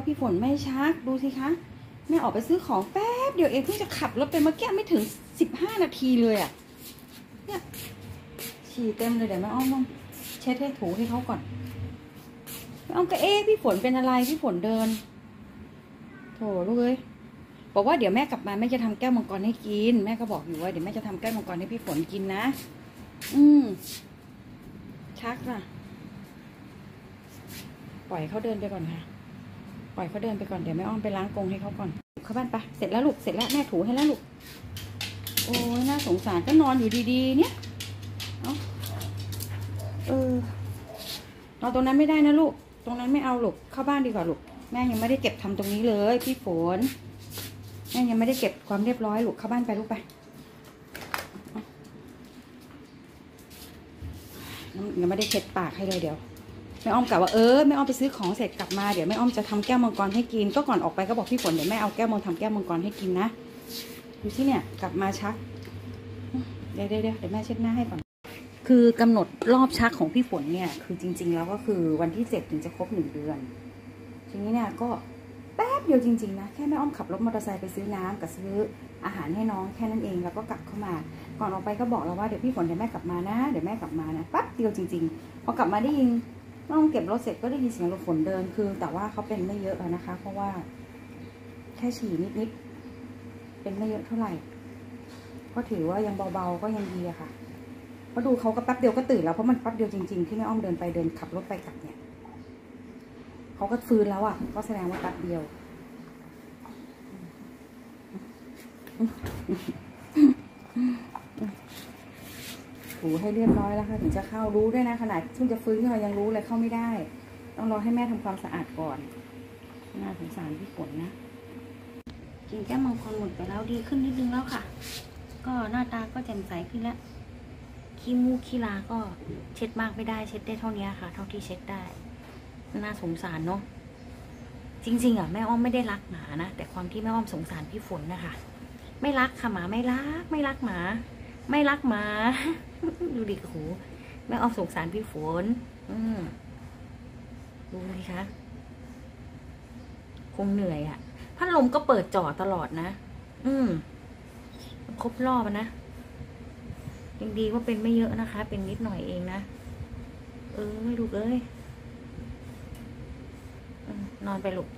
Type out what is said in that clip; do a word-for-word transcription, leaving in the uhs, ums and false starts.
พี่ฝนไม่ชักดูสิคะแม่ออกไปซื้อของแป๊บเดี๋ยวเองเพิ่งจะขับรถไปเมื่อกี้ไม่ถึงสิบห้านาทีเลยอ่ะเนี่ยฉี่เต็มเลยเดี๋ยวแม่อ้อมต้องเช็ดให้ถูให้เขาก่อนแม่อ้อมก็เอ๊ะพี่ฝนเป็นอะไรพี่ฝนเดินโถลูกเอ้ยบอกว่าเดี๋ยวแม่กลับมาแม่จะทำแก้วมังกรให้กินแม่ก็บอกอยู่ว่าเดี๋ยวแม่จะทำแก้วมังกรให้พี่ฝนกินนะอืมชักล่ะปล่อยเขาเดินไปก่อนค่ะปล่อยเขาเดินไปก่อนเดี๋ยวแม่อ้อมไปล้างกรงให้เขาก่อนเข้าบ้านไปเสร็จแล้วลูกเสร็จแล้วแม่ถูให้แล้วลูกโอ้ยน่าสงสารก็นอนอยู่ดีๆเนี่ยเอาเออนอนตรงนั้นไม่ได้นะลูกตรงนั้นไม่เอาลูกเข้าบ้านดีกว่าลูกแม่ยังไม่ได้เก็บทำตรงนี้เลยพี่ฝนแม่ยังไม่ได้เก็บความเรียบร้อยลูกเข้าบ้านไปลูกไปยังไม่ได้เช็ดปากให้เลยเดี๋ยวแม่อ้อมกะว่าเออแม่อ้อมไปซื้อของเสร็จกลับมาเดี๋ยวแม่อ้อมจะทำแก้วมังกรให้กินก็ก่อนออกไปก็บอกพี่ฝนเดี๋ยวแม่เอาแก้วมังทำแก้วมังกรให้กินนะดูที่เนี่ยกลับมาชักเดี๋ยวเดี๋ยวเดี๋ยวแม่เช็ดหน้าให้ก่อนคือกำหนดรอบชักของพี่ฝนเนี่ยคือจริงๆแล้วก็คือวันที่เจ็ดถึงจะครบหนึ่งเดือนทีนี้เนี่ยก็แป๊บเดียวจริงๆนะแค่แม่อ้อมขับรถมอเตอร์ไซค์ไปซื้อน้ำกับซื้ออาหารให้น้องแค่นั้นเองแล้วก็กลับเข้ามาก่อนออกไปก็บอกเราว่าเดี๋ยวพี่ฝนเดี๋ยวแม่กลับมานะเดี๋ยวแม่กลับมานะแป๊บเดียวจริงๆพอกลับมาได้ยินน้องเก็บรถเสร็จก็ได้ยินเสียงรถฝนเดินคือแต่ว่าเขาเป็นไม่เยอะนะคะเพราะว่าแค่ฉี่นิดๆเป็นไม่เยอะเท่าไหร่ก็ถือว่ายังเบาๆก็ยังดีอะค่ะเพราะดูเขาก็แป๊บเดียวก็ตื่นแล้วเพราะมันแป๊บเดียวจริงๆที่แม่อ้อมเดินไปเดินขับรถไปกลับเนี่ยเขาก็ฟื้นแล้วอะก็แสดงว่าแป๊บเดียวถูให้เรียบร้อยแล้วค่ะถึงจะเข้ารู้ด้วยนะขนาดเพิ่งจะฟื้นขึ้นมายังรู้เลยเข้าไม่ได้ต้องรอให้แม่ทำความสะอาดก่อนน่าสงสารพี่ฝนนะกินแก้วมังกรหมดไปแล้วดีขึ้นนิดนึงแล้วค่ะก็หน้าตาก็แจ่มใสขึ้นแล้วขี้มูกขี้ลาก็เช็ดมากไม่ได้เช็ดได้เท่านี้ค่ะเท่าที่เช็ดได้น่าสงสารเนาะจริงๆอ่ะแม่อ้อมไม่ได้รักหมานะแต่ความที่แม่อ้อมสงสารพี่ฝนนะคะไม่รักค่ะหมาไม่รักไม่รักหมาไม่รักหมาดูดิโหแม่อ้อมสงสารพี่ฝนอืมดูสิคะคงเหนื่อยอ่ะพัดลมก็เปิดจ่อตลอดนะอืมครบรอบนะยังดีว่าเป็นไม่เยอะนะคะเป็นนิดหน่อยเองนะเออไม่ดูเลยนอนไปลูก